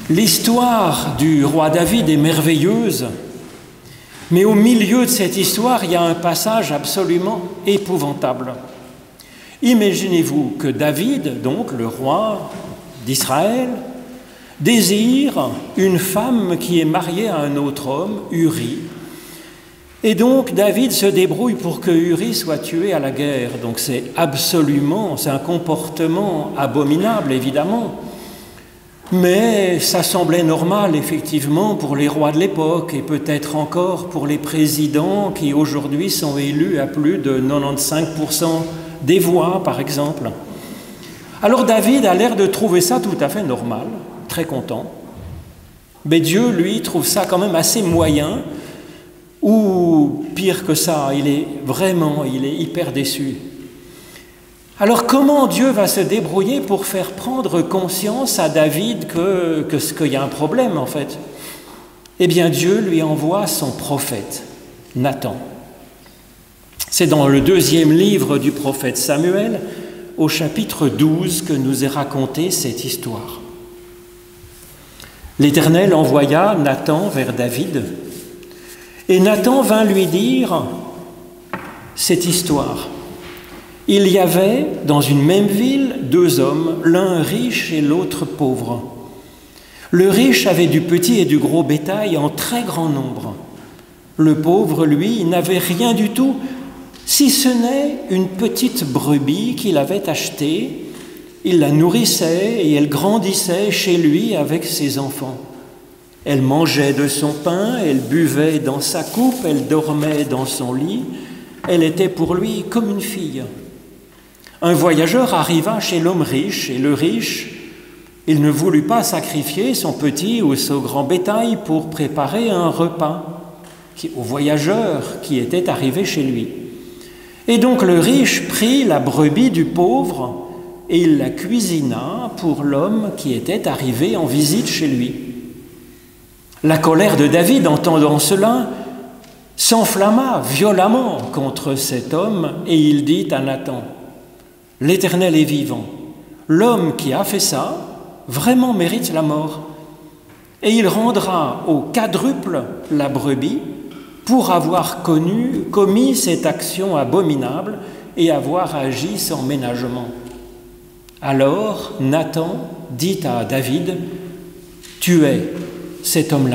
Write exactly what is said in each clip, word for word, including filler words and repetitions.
L'histoire du roi David est merveilleuse, mais au milieu de cette histoire, il y a un passage absolument épouvantable. Imaginez-vous que David, donc le roi d'Israël, désire une femme qui est mariée à un autre homme, Uri. Et donc David se débrouille pour que Uri soit tué à la guerre. Donc c'est absolument, c'est un comportement abominable évidemment. Mais ça semblait normal effectivement pour les rois de l'époque et peut-être encore pour les présidents qui aujourd'hui sont élus à plus de quatre-vingt-quinze pour cent des voix par exemple. Alors David a l'air de trouver ça tout à fait normal, très content. Mais Dieu, lui, trouve ça quand même assez moyen, ou pire que ça, il est vraiment, il est hyper déçu. Alors comment Dieu va se débrouiller pour faire prendre conscience à David que, que, qu'il y a un problème en fait? Eh bien Dieu lui envoie son prophète, Nathan. C'est dans le deuxième livre du prophète Samuel, au chapitre douze, que nous est racontée cette histoire. L'Éternel envoya Nathan vers David, et Nathan vint lui dire cette histoire. Il y avait dans une même ville deux hommes, l'un riche et l'autre pauvre. Le riche avait du petit et du gros bétail en très grand nombre. Le pauvre, lui, n'avait rien du tout, si ce n'est une petite brebis qu'il avait achetée. Il la nourrissait et elle grandissait chez lui avec ses enfants. Elle mangeait de son pain, elle buvait dans sa coupe, elle dormait dans son lit. Elle était pour lui comme une fille. Un voyageur arriva chez l'homme riche, et le riche, il ne voulut pas sacrifier son petit ou son grand bétail pour préparer un repas au voyageur qui était arrivé chez lui. Et donc le riche prit la brebis du pauvre et il la cuisina pour l'homme qui était arrivé en visite chez lui. La colère de David, entendant cela, s'enflamma violemment contre cet homme et il dit à Nathan: « L'Éternel est vivant, l'homme qui a fait ça vraiment mérite la mort, et il rendra au quadruple la brebis pour avoir connu, commis cette action abominable et avoir agi sans ménagement. » Alors Nathan dit à David: « Tuez cet homme-là. »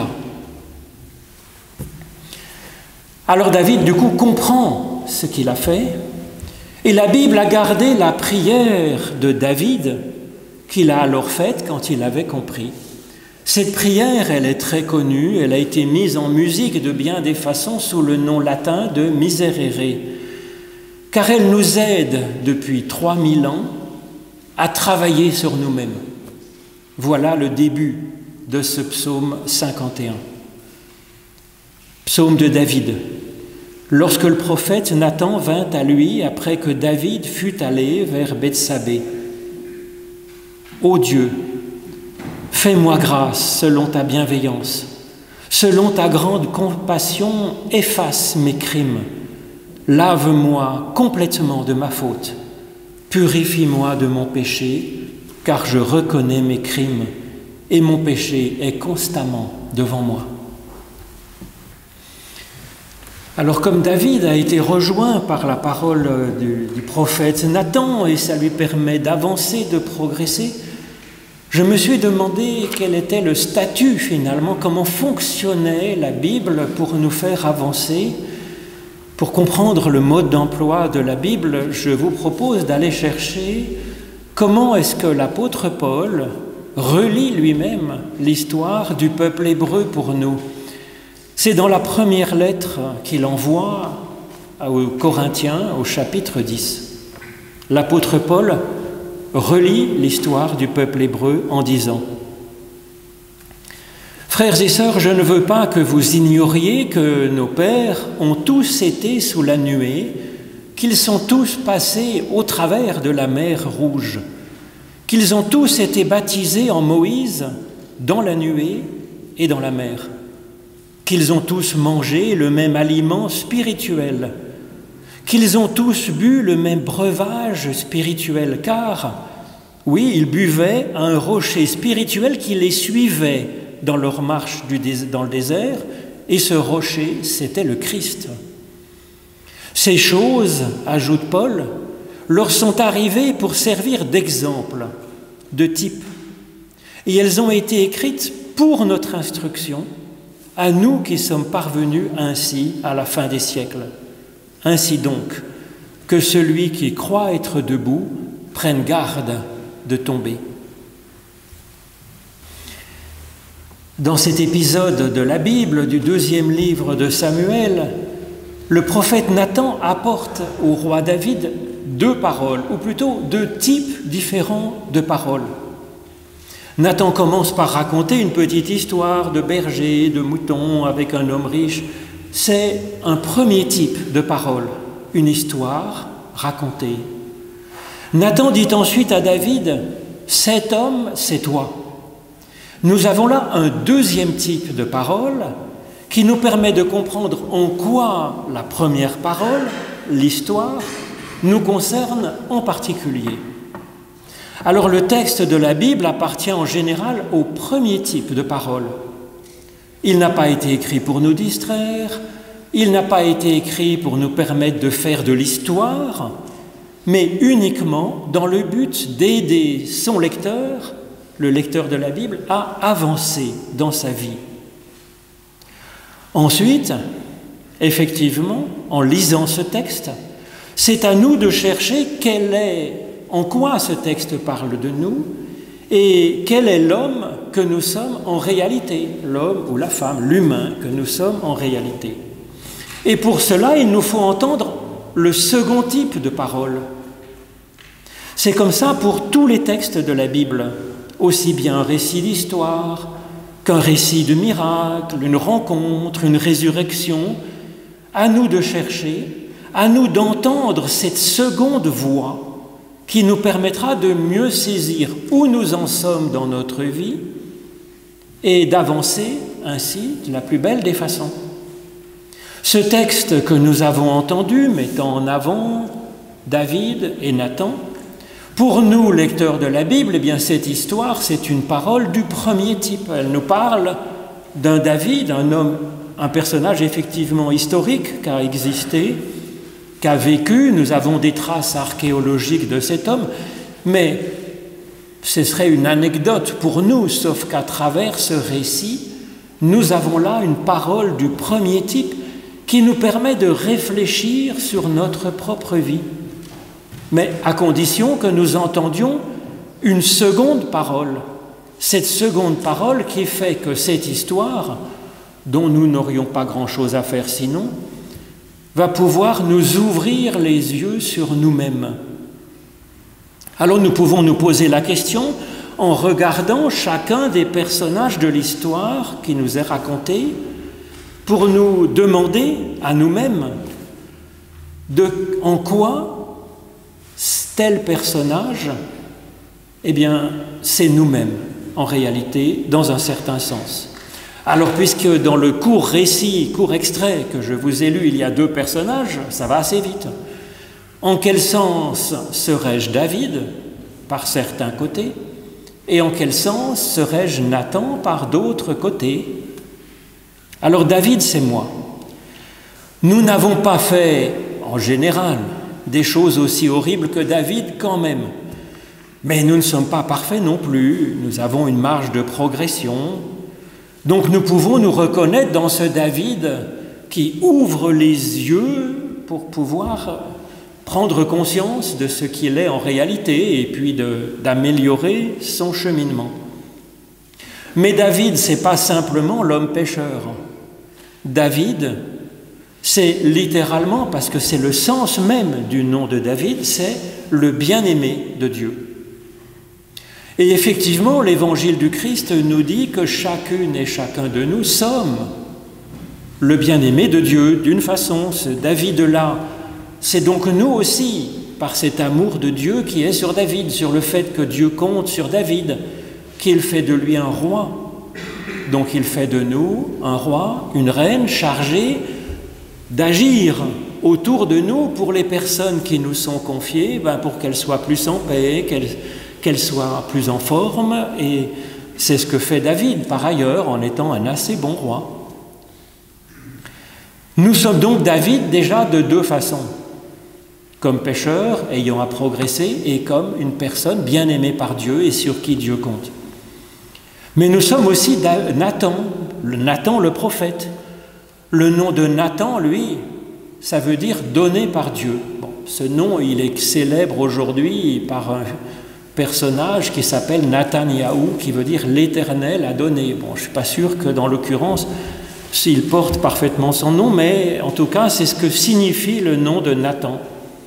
Alors David, du coup, comprend ce qu'il a fait, et la Bible a gardé la prière de David qu'il a alors faite quand il avait compris. Cette prière, elle est très connue, elle a été mise en musique de bien des façons sous le nom latin de Miserere, car elle nous aide depuis trois mille ans à travailler sur nous-mêmes. Voilà le début de ce psaume cinquante et un. Psaume de David. Lorsque le prophète Nathan vint à lui après que David fut allé vers Bethsabée. Ô Dieu, fais-moi grâce selon ta bienveillance. Selon ta grande compassion, efface mes crimes. Lave-moi complètement de ma faute. Purifie-moi de mon péché, car je reconnais mes crimes et mon péché est constamment devant moi. Alors comme David a été rejoint par la parole du, du prophète Nathan et ça lui permet d'avancer, de progresser, je me suis demandé quel était le statut finalement, comment fonctionnait la Bible pour nous faire avancer. Pour comprendre le mode d'emploi de la Bible, je vous propose d'aller chercher comment est-ce que l'apôtre Paul relit lui-même l'histoire du peuple hébreu pour nous. C'est dans la première lettre qu'il envoie aux Corinthiens au chapitre dix. L'apôtre Paul relit l'histoire du peuple hébreu en disant: « Frères et sœurs, je ne veux pas que vous ignoriez que nos pères ont tous été sous la nuée, qu'ils sont tous passés au travers de la mer Rouge, qu'ils ont tous été baptisés en Moïse dans la nuée et dans la mer, qu'ils ont tous mangé le même aliment spirituel, qu'ils ont tous bu le même breuvage spirituel, car Oui, ils buvaient à un rocher spirituel qui les suivait dans leur marche du dés- dans le désert, et ce rocher, c'était le Christ. Ces choses, ajoute Paul, leur sont arrivées pour servir d'exemple, de type, et elles ont été écrites pour notre instruction, à nous qui sommes parvenus ainsi à la fin des siècles. Ainsi donc, que celui qui croit être debout prenne garde de tomber. Dans cet épisode de la Bible, du deuxième livre de Samuel, le prophète Nathan apporte au roi David deux paroles, ou plutôt deux types différents de paroles. Nathan commence par raconter une petite histoire de berger, de mouton avec un homme riche. C'est un premier type de parole, une histoire racontée. Nathan dit ensuite à David, « Cet homme, c'est toi ». Nous avons là un deuxième type de parole qui nous permet de comprendre en quoi la première parole, l'histoire, nous concerne en particulier. Alors le texte de la Bible appartient en général au premier type de parole. Il n'a pas été écrit pour nous distraire, il n'a pas été écrit pour nous permettre de faire de l'histoire, mais uniquement dans le but d'aider son lecteur, le lecteur de la Bible, à avancer dans sa vie. Ensuite, effectivement, en lisant ce texte, c'est à nous de chercher quel est, en quoi ce texte parle de nous et quel est l'homme que nous sommes en réalité, l'homme ou la femme, l'humain que nous sommes en réalité. Et pour cela, il nous faut entendre le second type de parole. C'est comme ça pour tous les textes de la Bible, aussi bien un récit d'histoire qu'un récit de miracle, une rencontre, une résurrection. À nous de chercher, à nous d'entendre cette seconde voix qui nous permettra de mieux saisir où nous en sommes dans notre vie et d'avancer ainsi de la plus belle des façons. Ce texte que nous avons entendu, mettant en avant David et Nathan, pour nous, lecteurs de la Bible, eh bien, cette histoire, c'est une parole du premier type. Elle nous parle d'un David, un homme, un personnage effectivement historique qui a existé, qui a vécu. Nous avons des traces archéologiques de cet homme, mais ce serait une anecdote pour nous, sauf qu'à travers ce récit, nous avons là une parole du premier type qui nous permet de réfléchir sur notre propre vie, mais à condition que nous entendions une seconde parole, cette seconde parole qui fait que cette histoire, dont nous n'aurions pas grand-chose à faire sinon, va pouvoir nous ouvrir les yeux sur nous-mêmes. Alors nous pouvons nous poser la question en regardant chacun des personnages de l'histoire qui nous est raconté pour nous demander à nous-mêmes de, en quoi tel personnage, eh bien, c'est nous-mêmes, en réalité, dans un certain sens. Alors, puisque dans le court récit, court extrait que je vous ai lu, il y a deux personnages, ça va assez vite. En quel sens serais-je David, par certains côtés, et en quel sens serais-je Nathan, par d'autres côtés? Alors, David, c'est moi. Nous n'avons pas fait, en général, des choses aussi horribles que David quand même. Mais nous ne sommes pas parfaits non plus, nous avons une marge de progression. Donc nous pouvons nous reconnaître dans ce David qui ouvre les yeux pour pouvoir prendre conscience de ce qu'il est en réalité et puis de, d'améliorer son cheminement. Mais David, ce n'est pas simplement l'homme pécheur. David, c'est littéralement, parce que c'est le sens même du nom de David, c'est le bien-aimé de Dieu. Et effectivement, l'évangile du Christ nous dit que chacune et chacun de nous sommes le bien-aimé de Dieu d'une façon. Ce David-là, c'est donc nous aussi, par cet amour de Dieu qui est sur David, sur le fait que Dieu compte sur David, qu'il fait de lui un roi. Donc il fait de nous un roi, une reine chargée d'agir autour de nous pour les personnes qui nous sont confiées, ben pour qu'elles soient plus en paix, qu'elles, qu'elle soit plus en forme, et c'est ce que fait David, par ailleurs, en étant un assez bon roi. Nous sommes donc David déjà de deux façons, comme pécheur ayant à progresser et comme une personne bien aimée par Dieu et sur qui Dieu compte. Mais nous sommes aussi Nathan, le Nathan le prophète. Le nom de Nathan, lui, ça veut dire donné par Dieu. Bon, ce nom, il est célèbre aujourd'hui par un personnage qui s'appelle Nathaniahou, qui veut dire l'Éternel a donné. Bon, je ne suis pas sûr que dans l'occurrence, s'il porte parfaitement son nom, mais en tout cas, c'est ce que signifie le nom de Nathan.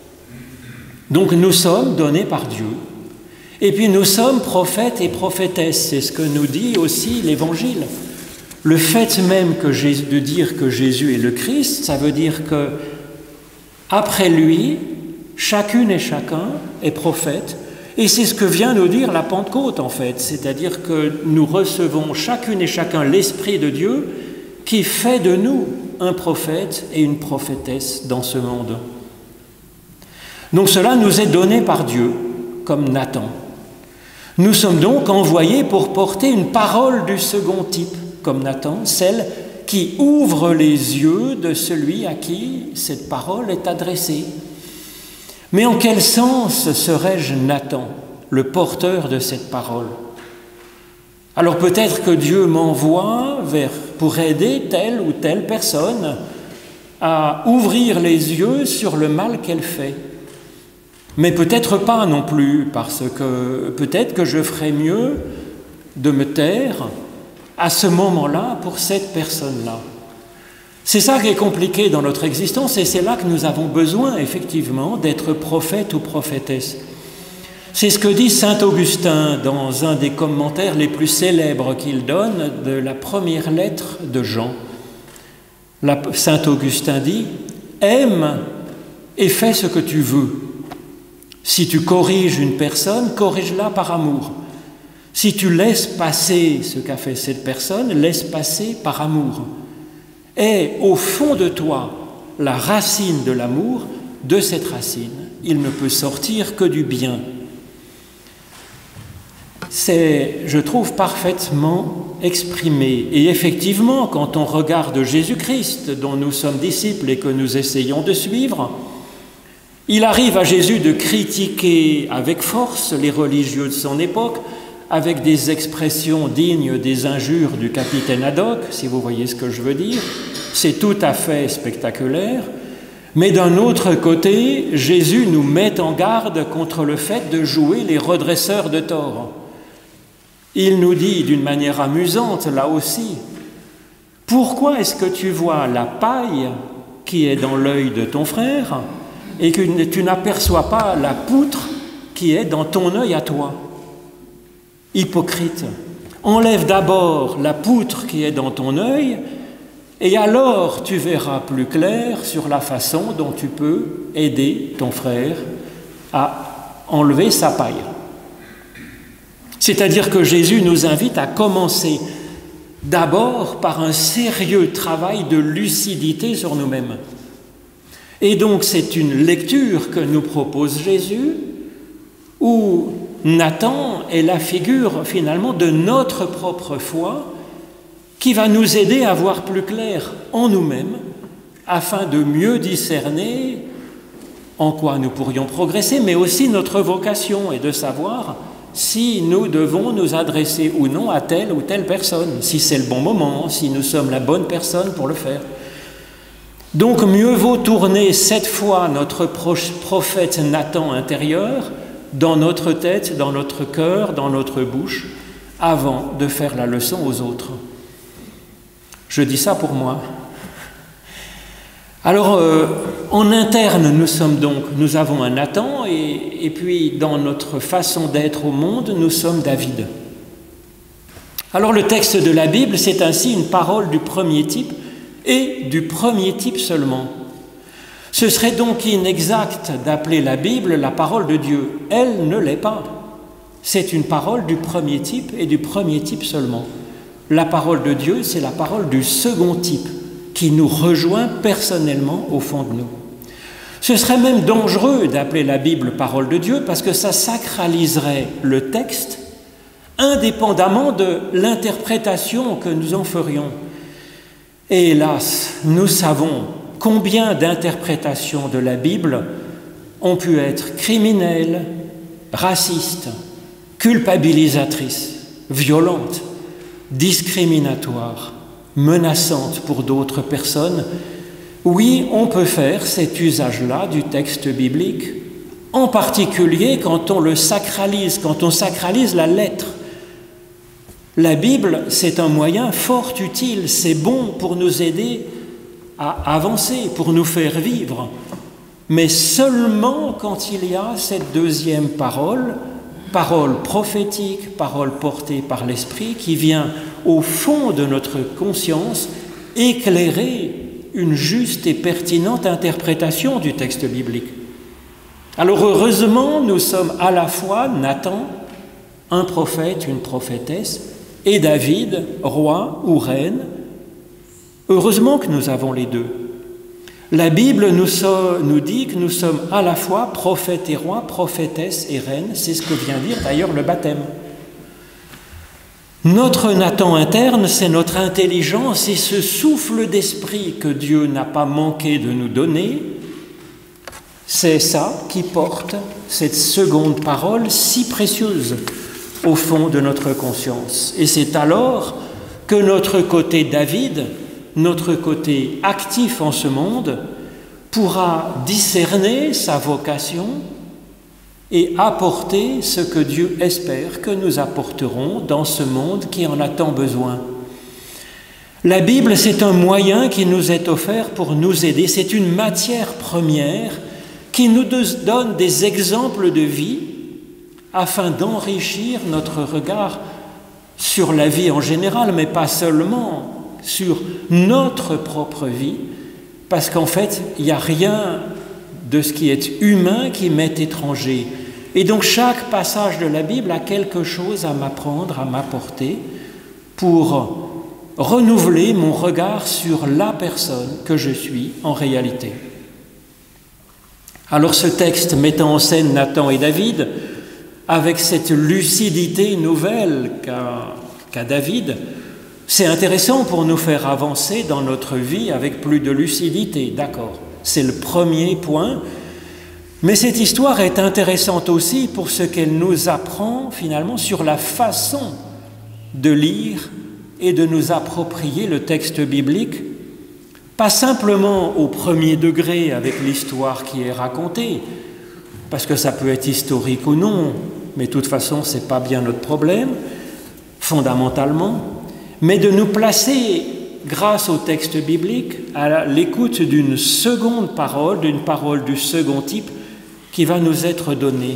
Donc nous sommes donnés par Dieu. Et puis nous sommes prophètes et prophétesses, c'est ce que nous dit aussi l'Évangile. Le fait même que Jésus, de dire que Jésus est le Christ, ça veut dire que après lui, chacune et chacun est prophète. Et c'est ce que vient nous dire la Pentecôte en fait, c'est-à-dire que nous recevons chacune et chacun l'Esprit de Dieu qui fait de nous un prophète et une prophétesse dans ce monde. Donc cela nous est donné par Dieu, comme Nathan. Nous sommes donc envoyés pour porter une parole du second type, comme Nathan, celle qui ouvre les yeux de celui à qui cette parole est adressée. Mais en quel sens serais-je Nathan, le porteur de cette parole? Alors peut-être que Dieu m'envoie vers, pour aider telle ou telle personne à ouvrir les yeux sur le mal qu'elle fait. Mais peut-être pas non plus, parce que peut-être que je ferais mieux de me taire à ce moment-là pour cette personne-là. C'est ça qui est compliqué dans notre existence et c'est là que nous avons besoin effectivement d'être prophète ou prophétesse. C'est ce que dit saint Augustin dans un des commentaires les plus célèbres qu'il donne de la première lettre de Jean. Saint Augustin dit « Aime et fais ce que tu veux. Si tu corriges une personne, corrige-la par amour. Si tu laisses passer ce qu'a fait cette personne, laisse passer par amour. Et au fond de toi, la racine de l'amour, de cette racine, il ne peut sortir que du bien. » C'est, je trouve, parfaitement exprimé. Et effectivement, quand on regarde Jésus-Christ, dont nous sommes disciples et que nous essayons de suivre, il arrive à Jésus de critiquer avec force les religieux de son époque, avec des expressions dignes des injures du capitaine Haddock, si vous voyez ce que je veux dire. C'est tout à fait spectaculaire. Mais d'un autre côté, Jésus nous met en garde contre le fait de jouer les redresseurs de tort. Il nous dit d'une manière amusante, là aussi, « Pourquoi est-ce que tu vois la paille qui est dans l'œil de ton frère et que tu n'aperçois pas la poutre qui est dans ton œil à toi? Hypocrite, enlève d'abord la poutre qui est dans ton œil et alors tu verras plus clair sur la façon dont tu peux aider ton frère à enlever sa paille. » C'est-à-dire que Jésus nous invite à commencer d'abord par un sérieux travail de lucidité sur nous-mêmes. Et donc c'est une lecture que nous propose Jésus, où Nathan est la figure finalement de notre propre foi, qui va nous aider à voir plus clair en nous-mêmes, afin de mieux discerner en quoi nous pourrions progresser, mais aussi notre vocation, et de savoir si nous devons nous adresser ou non à telle ou telle personne, si c'est le bon moment, si nous sommes la bonne personne pour le faire. Donc mieux vaut tourner cette fois notre prophète Nathan intérieur dans notre tête, dans notre cœur, dans notre bouche, avant de faire la leçon aux autres. Je dis ça pour moi. Alors, euh, en interne, nous sommes donc, nous avons un Nathan, et, et puis dans notre façon d'être au monde, nous sommes David. Alors le texte de la Bible, c'est ainsi une parole du premier type, et du premier type seulement. Ce serait donc inexact d'appeler la Bible la parole de Dieu. Elle ne l'est pas. C'est une parole du premier type et du premier type seulement. La parole de Dieu, c'est la parole du second type, qui nous rejoint personnellement au fond de nous. Ce serait même dangereux d'appeler la Bible parole de Dieu parce que ça sacraliserait le texte indépendamment de l'interprétation que nous en ferions. Et hélas, nous savons combien d'interprétations de la Bible ont pu être criminelles, racistes, culpabilisatrices, violentes, discriminatoires, menaçantes pour d'autres personnes. Oui, on peut faire cet usage-là du texte biblique, en particulier quand on le sacralise, quand on sacralise la lettre. La Bible, c'est un moyen fort utile, c'est bon pour nous aider à avancer, pour nous faire vivre, mais seulement quand il y a cette deuxième parole, parole prophétique, parole portée par l'Esprit, qui vient au fond de notre conscience éclairer une juste et pertinente interprétation du texte biblique. Alors heureusement, nous sommes à la fois Nathan, un prophète, une prophétesse, et David, roi ou reine. Heureusement que nous avons les deux. La Bible nous, so- nous dit que nous sommes à la fois prophète et roi, prophétesse et reine. C'est ce que vient dire d'ailleurs le baptême. Notre Nathan interne, c'est notre intelligence et ce souffle d'esprit que Dieu n'a pas manqué de nous donner. C'est ça qui porte cette seconde parole si précieuse au fond de notre conscience. Et c'est alors que notre côté David, notre côté actif en ce monde, pourra discerner sa vocation et apporter ce que Dieu espère que nous apporterons dans ce monde qui en a tant besoin. La Bible, c'est un moyen qui nous est offert pour nous aider. C'est une matière première qui nous donne des exemples de vie afin d'enrichir notre regard sur la vie en général, mais pas seulement, sur notre propre vie, parce qu'en fait, il n'y a rien de ce qui est humain qui m'est étranger. Et donc chaque passage de la Bible a quelque chose à m'apprendre, à m'apporter, pour renouveler mon regard sur la personne que je suis en réalité. Alors ce texte mettant en scène Nathan et David, avec cette lucidité nouvelle qu'a, qu'a David, c'est intéressant pour nous faire avancer dans notre vie avec plus de lucidité, d'accord. C'est le premier point. Mais cette histoire est intéressante aussi pour ce qu'elle nous apprend finalement sur la façon de lire et de nous approprier le texte biblique, pas simplement au premier degré avec l'histoire qui est racontée, parce que ça peut être historique ou non, mais de toute façon, ce n'est pas bien notre problème, fondamentalement, mais de nous placer, grâce au texte biblique, à l'écoute d'une seconde parole, d'une parole du second type, qui va nous être donnée.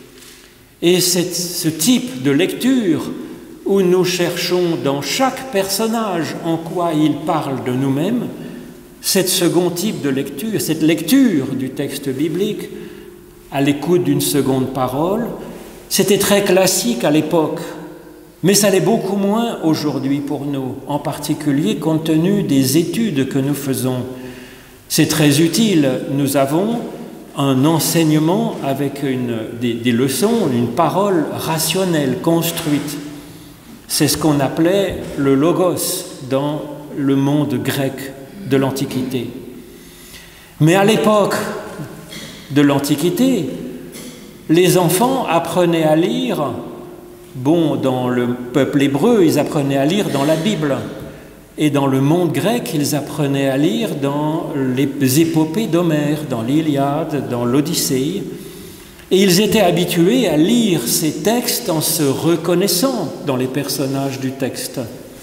Et c'est ce type de lecture où nous cherchons dans chaque personnage en quoi il parle de nous-mêmes, cette second type de lecture, cette lecture du texte biblique, à l'écoute d'une seconde parole, c'était très classique à l'époque, mais ça l'est beaucoup moins aujourd'hui pour nous, en particulier compte tenu des études que nous faisons. C'est très utile, nous avons un enseignement avec une, des, des leçons, une parole rationnelle, construite. C'est ce qu'on appelait le logos dans le monde grec de l'Antiquité. Mais à l'époque de l'Antiquité, les enfants apprenaient à lire, bon, dans le peuple hébreu, ils apprenaient à lire dans la Bible. Et dans le monde grec, ils apprenaient à lire dans les épopées d'Homère, dans l'Iliade, dans l'Odyssée. Et ils étaient habitués à lire ces textes en se reconnaissant dans les personnages du texte.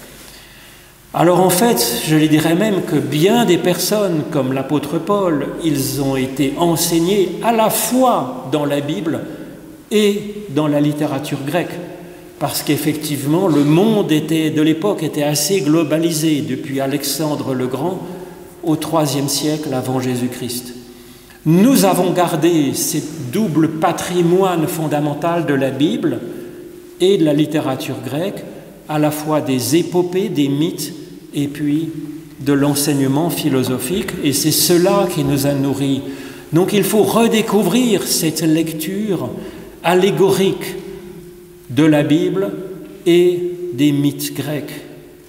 Alors en fait, je dirais même que bien des personnes, comme l'apôtre Paul, ils ont été enseignés à la fois dans la Bible et dans la littérature grecque. Parce qu'effectivement, le monde était, de l'époque était assez globalisé depuis Alexandre le Grand au troisième siècle avant Jésus-Christ. Nous avons gardé ce double patrimoine fondamental de la Bible et de la littérature grecque, à la fois des épopées, des mythes, et puis de l'enseignement philosophique. Et c'est cela qui nous a nourris Donc il faut redécouvrir cette lecture allégorique de la Bible et des mythes grecs.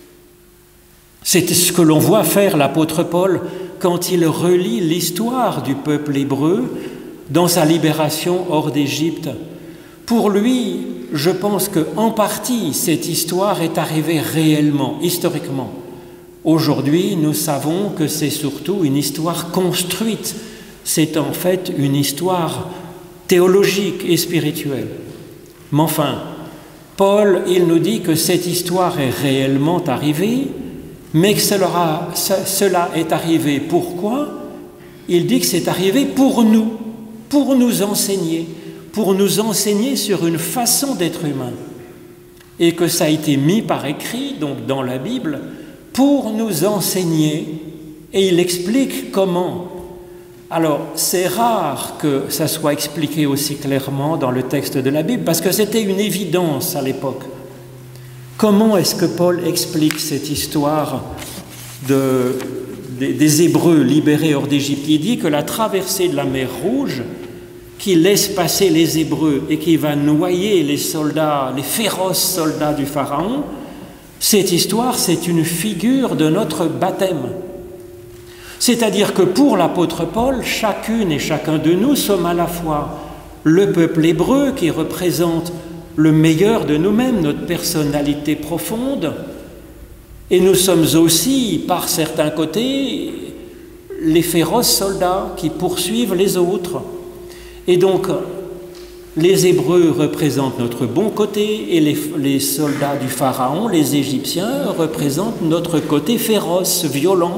C'est ce que l'on voit faire l'apôtre Paul quand il relit l'histoire du peuple hébreu dans sa libération hors d'Égypte. Pour lui, je pense qu'en partie, cette histoire est arrivée réellement, historiquement. Aujourd'hui, nous savons que c'est surtout une histoire construite. C'est en fait une histoire théologique et spirituelle. Mais enfin, Paul, il nous dit que cette histoire est réellement arrivée, mais que cela, cela est arrivé pourquoi? Il dit que c'est arrivé pour nous, pour nous enseigner, pour nous enseigner sur une façon d'être humain. Et que ça a été mis par écrit, donc dans la Bible, pour nous enseigner. Et il explique comment. Alors, c'est rare que ça soit expliqué aussi clairement dans le texte de la Bible, parce que c'était une évidence à l'époque. Comment est-ce que Paul explique cette histoire de, des, des Hébreux libérés hors d'Égypte? Il dit que la traversée de la mer Rouge, qui laisse passer les Hébreux et qui va noyer les soldats, les féroces soldats du Pharaon, cette histoire, c'est une figure de notre baptême. C'est-à-dire que pour l'apôtre Paul, chacune et chacun de nous sommes à la fois le peuple hébreu qui représente le meilleur de nous-mêmes, notre personnalité profonde, et nous sommes aussi, par certains côtés, les féroces soldats qui poursuivent les autres. Et donc, les Hébreux représentent notre bon côté et les, les soldats du Pharaon, les Égyptiens, représentent notre côté féroce, violent.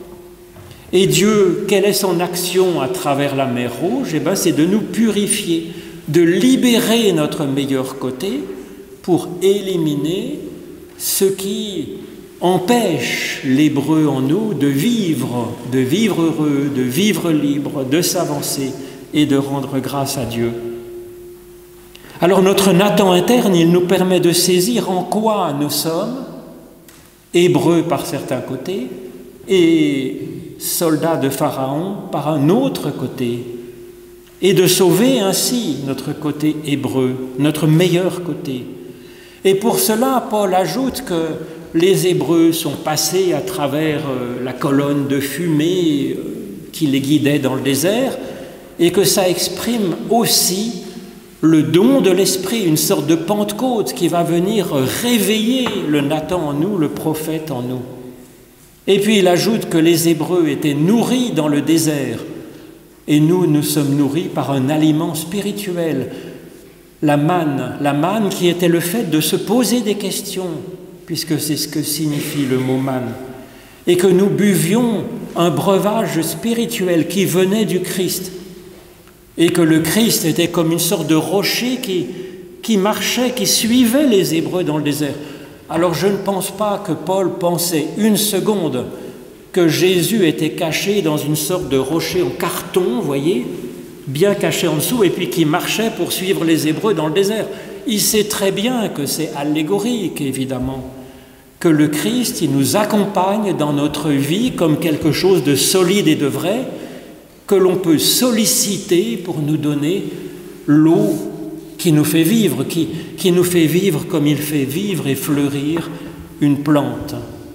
Et Dieu, quelle est son action à travers la mer Rouge? Eh bien, c'est de nous purifier, de libérer notre meilleur côté pour éliminer ce qui empêche l'Hébreu en nous de vivre, de vivre heureux, de vivre libre, de s'avancer et de rendre grâce à Dieu. Alors notre Nathan interne, il nous permet de saisir en quoi nous sommes, Hébreux par certains côtés, et soldats de Pharaon par un autre côté, et de sauver ainsi notre côté hébreu, notre meilleur côté. Et pour cela, Paul ajoute que les Hébreux sont passés à travers la colonne de fumée qui les guidait dans le désert, et que ça exprime aussi le don de l'Esprit, une sorte de Pentecôte qui va venir réveiller le Nathan en nous, le prophète en nous. Et puis il ajoute que les Hébreux étaient nourris dans le désert, et nous, nous sommes nourris par un aliment spirituel, la manne, la manne qui était le fait de se poser des questions, puisque c'est ce que signifie le mot manne, et que nous buvions un breuvage spirituel qui venait du Christ, et que le Christ était comme une sorte de rocher qui, qui marchait, qui suivait les Hébreux dans le désert. Alors je ne pense pas que Paul pensait une seconde que Jésus était caché dans une sorte de rocher en carton, vous voyez, bien caché en dessous, et puis qui marchait pour suivre les Hébreux dans le désert. Il sait très bien que c'est allégorique, évidemment, que le Christ, il nous accompagne dans notre vie comme quelque chose de solide et de vrai, que l'on peut solliciter pour nous donner l'eau qui nous fait vivre, qui, qui nous fait vivre comme il fait vivre et fleurir une plante.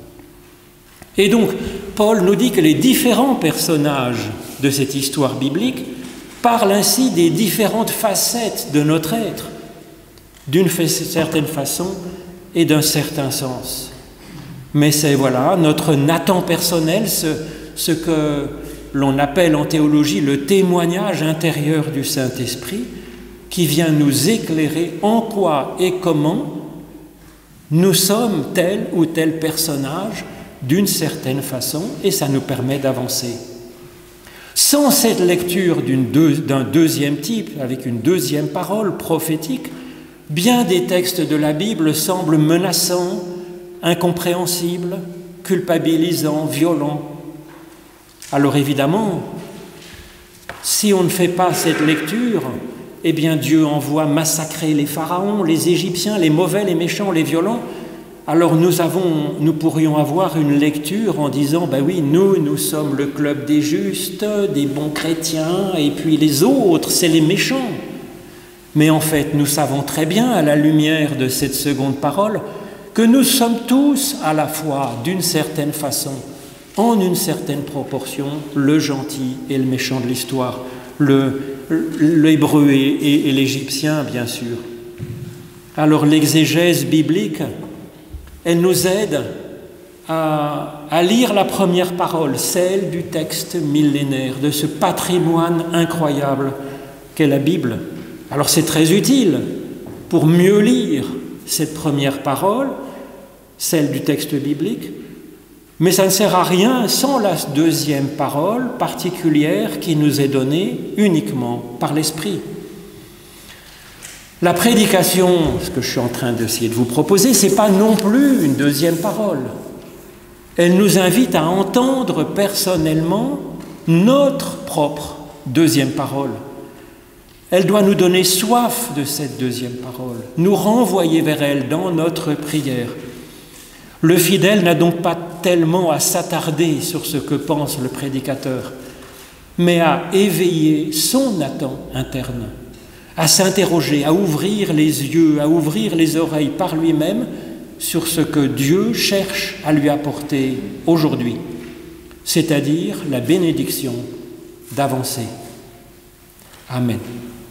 Et donc, Paul nous dit que les différents personnages de cette histoire biblique parlent ainsi des différentes facettes de notre être, d'une certaine façon et d'un certain sens. Mais c'est, voilà, notre Nathan personnel, ce, ce que l'on appelle en théologie le témoignage intérieur du Saint-Esprit, qui vient nous éclairer en quoi et comment nous sommes tel ou tel personnage d'une certaine façon, et ça nous permet d'avancer. Sans cette lecture d'une deux, d'un deuxième type, avec une deuxième parole prophétique, bien des textes de la Bible semblent menaçants, incompréhensibles, culpabilisants, violents. Alors évidemment, si on ne fait pas cette lecture, eh bien Dieu envoie massacrer les pharaons, les Égyptiens, les mauvais, les méchants, les violents, Alors nous, avons, nous pourrions avoir une lecture en disant, ben oui, nous, nous sommes le club des justes, des bons chrétiens, et puis les autres, c'est les méchants. Mais en fait, nous savons très bien, à la lumière de cette seconde parole, que nous sommes tous à la fois, d'une certaine façon, en une certaine proportion, le gentil et le méchant de l'histoire, le, l'hébreu et, et, et l'égyptien, bien sûr. Alors l'exégèse biblique, elle nous aide à, à lire la première parole, celle du texte millénaire, de ce patrimoine incroyable qu'est la Bible. Alors c'est très utile pour mieux lire cette première parole, celle du texte biblique, mais ça ne sert à rien sans la deuxième parole particulière qui nous est donnée uniquement par l'Esprit. La prédication, ce que je suis en train d'essayer de vous proposer, ce n'est pas non plus une deuxième parole. Elle nous invite à entendre personnellement notre propre deuxième parole. Elle doit nous donner soif de cette deuxième parole, nous renvoyer vers elle dans notre prière. Le fidèle n'a donc pas tellement à s'attarder sur ce que pense le prédicateur, mais à éveiller son Nathan interne, à s'interroger, à ouvrir les yeux, à ouvrir les oreilles par lui-même sur ce que Dieu cherche à lui apporter aujourd'hui, c'est-à-dire la bénédiction d'avancer. Amen.